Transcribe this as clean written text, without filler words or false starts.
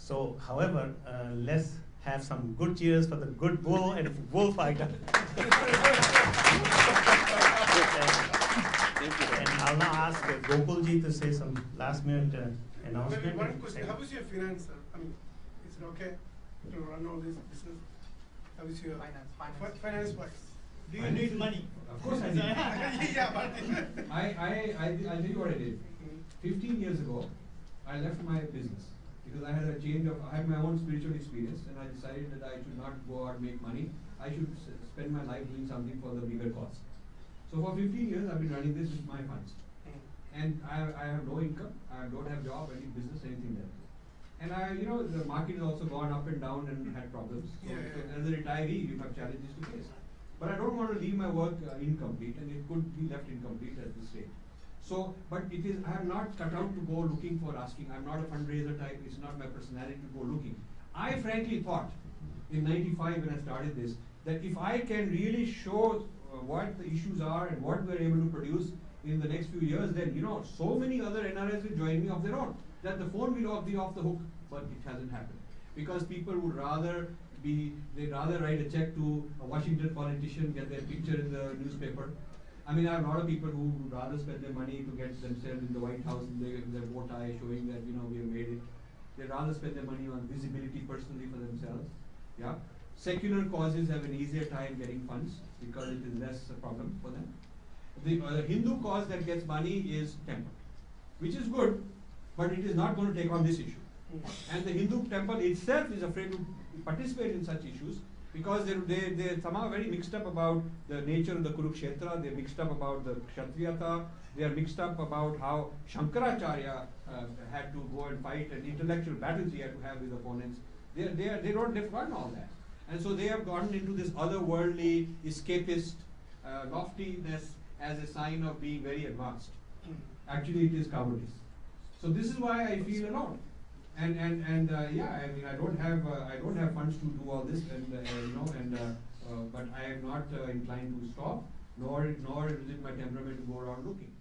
So, however, let's have some good cheers for the good bull and bullfighter. And I'll now ask Gopalji to say some last minute announcement. Maybe one question, how is your finance? I mean, is it okay to run all this business? How is your finance wise? Do you need money? Of course I need. Yeah, but I'll tell you what I did. 15 years ago, I left my business because I had my own spiritual experience, and I decided that I should not go out and make money. I should spend my life doing something for the bigger cause. So for 15 years, I've been running this with my funds. And I have no income, I don't have job, any business, anything there. And the market has also gone up and down and had problems. So as a retiree, you have challenges to face. But I don't want to leave my work incomplete, and it could be left incomplete at this stage. So, but I am not cut out to go looking for asking. I'm not a fundraiser type. It's not my personality to go looking. I frankly thought in '95 when I started this, that if I can really show what the issues are and what we're able to produce in the next few years, then so many other NRIs will join me of their own, that the phone will all be off the hook. But it hasn't happened, because people would they'd rather write a check to a Washington politician, get their picture in the newspaper. I mean, I have a lot of people who would rather spend their money to get themselves in the White House in their bow tie, showing that we have made it. They'd rather spend their money on visibility personally for themselves. Yeah. Secular causes have an easier time getting funds because it is less a problem for them. The Hindu cause that gets money is temple, which is good, but it is not going to take on this issue. And the Hindu temple itself is afraid to participate in such issues because they're somehow very mixed up about the nature of the Kurukshetra, they're mixed up about the Kshatriyata, they are mixed up about how Shankaracharya had to go and fight and intellectual battles he had to have with opponents. They've forgotten all that. And so they have gotten into this otherworldly, escapist loftiness as a sign of being very advanced. Actually, it is cowardice. So this is why I feel alone. And yeah, I mean, I don't have funds to do all this, but I am not inclined to stop, nor is it my temperament to go around looking.